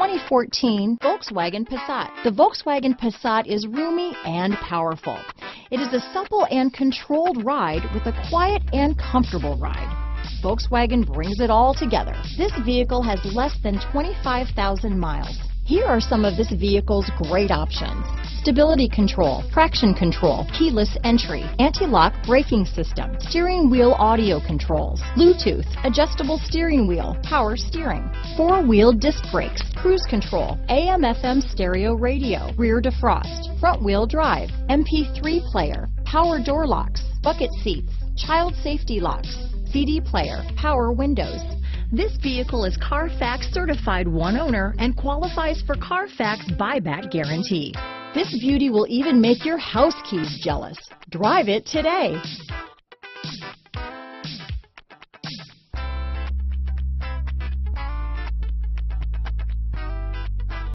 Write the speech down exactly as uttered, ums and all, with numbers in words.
twenty fourteen Volkswagen Passat. The Volkswagen Passat is roomy and powerful. It is a supple and controlled ride with a quiet and comfortable ride. Volkswagen brings it all together. This vehicle has less than twenty-five thousand miles. Here are some of this vehicle's great options: stability control, traction control, keyless entry, anti-lock braking system, steering wheel audio controls, Bluetooth, adjustable steering wheel, power steering, four-wheel disc brakes, cruise control, A M F M stereo radio, rear defrost, front-wheel drive, M P three player, power door locks, bucket seats, child safety locks, C D player, power windows. This vehicle is Carfax certified one owner and qualifies for Carfax buyback guarantee. This beauty will even make your house keys jealous. Drive it today.